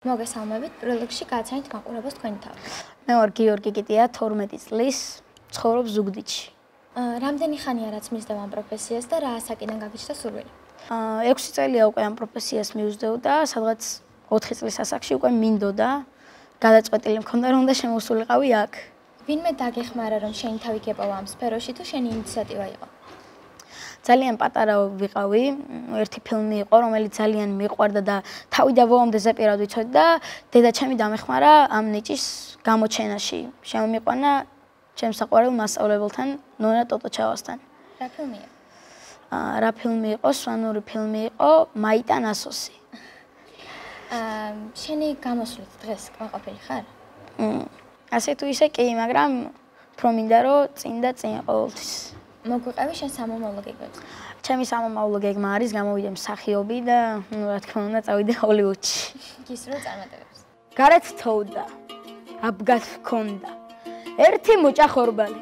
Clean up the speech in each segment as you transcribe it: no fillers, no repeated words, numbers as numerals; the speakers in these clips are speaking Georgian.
მოგესალმებით, პროლოგში გააცანით მაყურებელს თქვენი თავი. მე ვარ გიორგი კიტია, 12 წლის, ცხოვრობ ზუგდიდში. რამდენი ხანია რაც მისდევ ამ პროფესიას და რა ასაკიდან გაგიჩნდა სურვილი? 6 წელია უკვე ამ პროფესიას მივსდევ და სადღაც 4 წლის ასაკში უკვე მინდოდა, გადაწყვეტილი მქონდა რომ და შემოსულიყავი აქ. ვინმე დაგეხმარა რომ შენი თავი გეპოვა ამ სფეროში თუ შენი ინიციატივა იყო? ძალიან პატარა ვიყავი, ერთი ფილმი იყო, რომელიც ძალიან მიყვარდა და თავი და ბოლომდე ზეპირად ვიცოდი და დედაჩემი დამეხმარა ამ ნიჭის გამოჩენაში. შემომიყვანა ჩემს საყვარელ მასწავლებელთან, ნონა ტოტოჩავასთან. რა ფილმია? რა ფილმი იყო? სვანური ფილმი იყო, მაიტა ნასოსი. შენი გამოსვლით დღეს კმაყოფილი ხარ? ასე თუ ისე კი, მაგრამ უფრო მინდა რომ წინ და წინ ყოველთვის. მოგვიყევი შენ სამომავლო გეგმებს? ჩემი სამომავლო გეგმა არის გამოვიდე მსახიობი და რა თქმა უნდა წავიდე ჰოლივუდში. გისურვებ წარმატებებს. გარეთ თოვდა, აბგად ჰქონდა. ერთი მუჭა ხორბალი.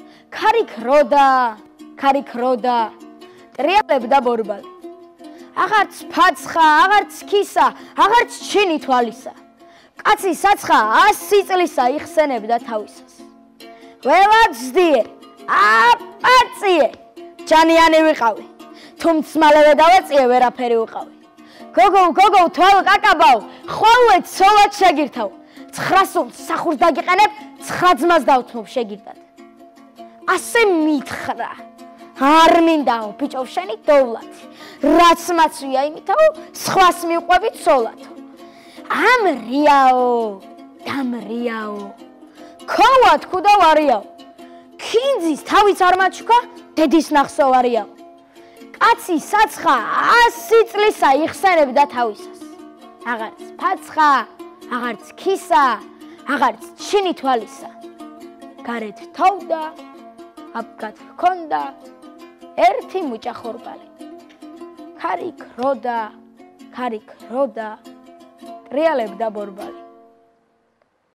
ქარი ქროდა, ტრიალებდა ბორბალი. აღარც ფაცხა, აღარც ქისა, აღარც ჩინი თვალისა. კაცი საცხა 100 წლისა იხსენებდა თავისას. ველაძდიე აპაციე ჯანიანი ვიყავი თუმც მალევე დავეწიე ვერაფერი ვიყავი გოგო თვალ კაკაბავ ხოლმე ცოლად შეგირთავ 900 სახურს დაგიყენებ 9 ძმას დავთმობ შეგირდად ასე მითხრა არ მინდაო ბიჭო შენი დოვლათი რაც მაცვია იმითაო სხვას მიყვები ცოლად დამრიაო ქოვა თქუ და ვარიაო ქინძის თავიც არ მაჩქა, დედის ნახსოვარია. კაცი საცხა 100 წლისა იხსენებდა თავისას. აღარც ფაცხა, აღარც ქისა, აღარც ჩინი თვალისა. გარეთ თოვდა, აბგად ჰქონდა, ერთი მუჭა ხორბალი. ქარი ქროდა, ტრიალებდა ბორბალი.